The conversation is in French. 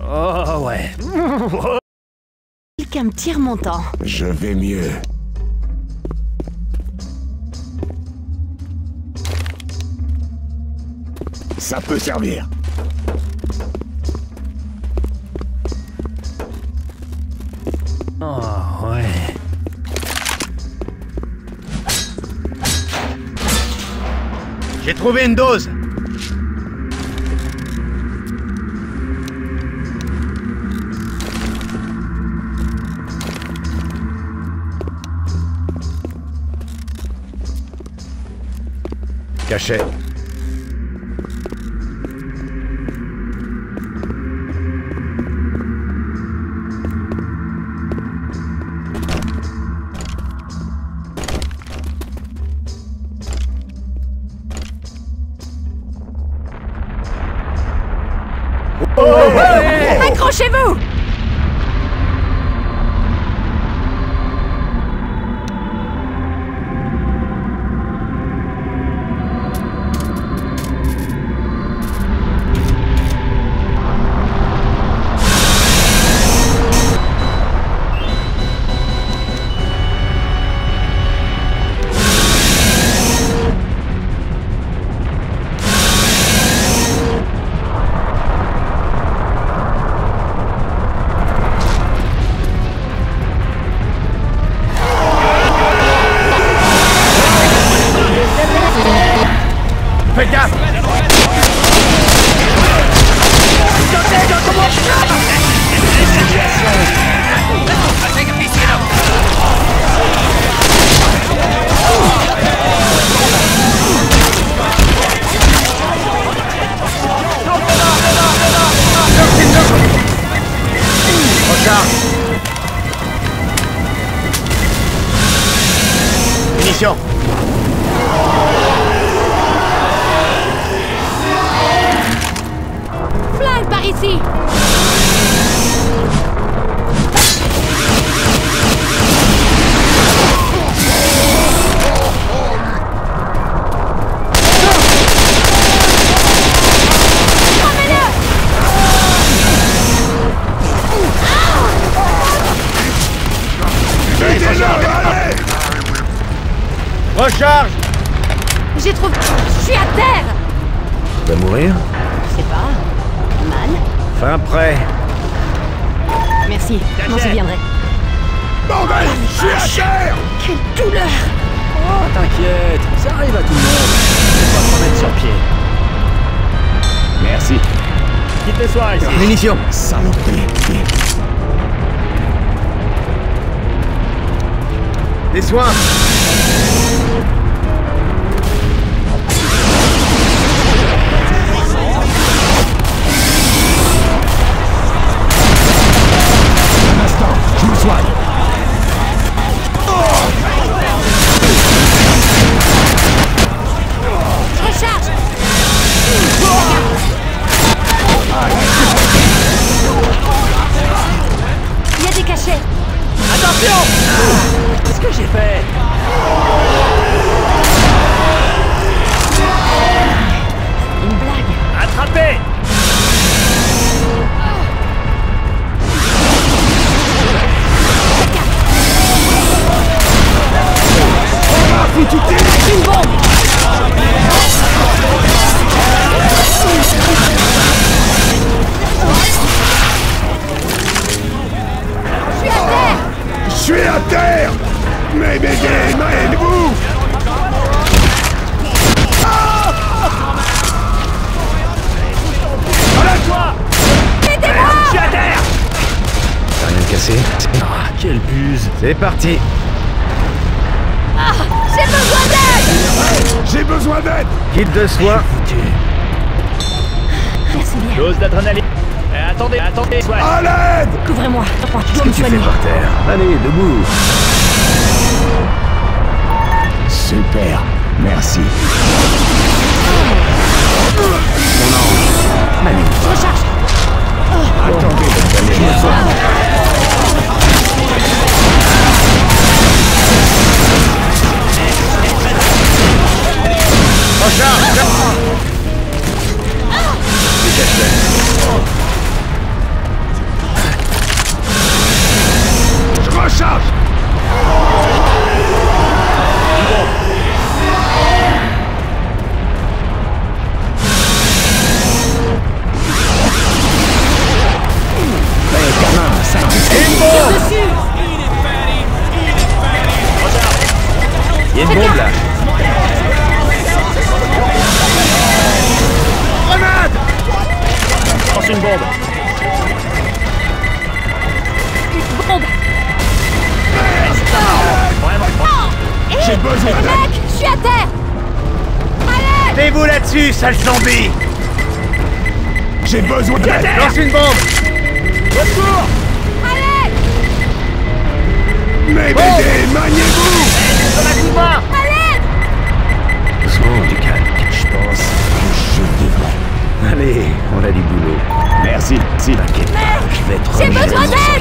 Oh ouais. Quelqu'un me tire mon temps. Je vais mieux. Ça peut servir. Oh ouais. J'ai trouvé une dose. Cachet. Accrochez-vous! Fais gaffe! Recharge! Munitions! Flingue par ici! Recharge! J'ai trouvé... Je suis à terre! Tu vas mourir? Je sais pas. Mal? Fin prêt. Merci, je m'en souviendrai. Bordel! Je suis à terre! Quelle douleur! Oh, t'inquiète, ça arrive à tout le monde. On va te remettre sur pied. Merci. Quitte le soir ici. Munitions! Saloperie. Des soins! Un instant, je me soigne. Je recharge! Il y a des cachets! Attention! Qu'est-ce que j'ai fait? Une blague! Attrapé! Une bombe! Je suis à terre! Mais aidez-vous! Relève-toi! Aidez-moi! Je suis à terre! T'as rien cassé? Ah, quelle buse! C'est parti! Ah, j'ai besoin d'aide! J'ai besoin d'aide! Kit de soins. Merci bien. Dose d'adrénaline. Attendez, soigne. À l'aide! Couvrez-moi. Je dois Qu'est-ce me que tu fais soigner. par terre? Allez, debout. Super, merci. Mon ange. Manu. Je recharge. Attendez, je me soigne. Recharge! Lance une bombe. Une bombe. J'ai besoin d'aide. Mec, je suis à terre. Allez. Mettez-vous là-dessus, sale zombie! J'ai besoin d'aide. Lance une bombe! Retour. Allez. Mais BD, maniez-vous. Sur la coup de main! Allez. Doucement, du calme. Je pense que je devrais. Allez, on a du boulot. Merci, si. T'inquiète pas, je vais te J'ai remettre besoin dans son d'aide.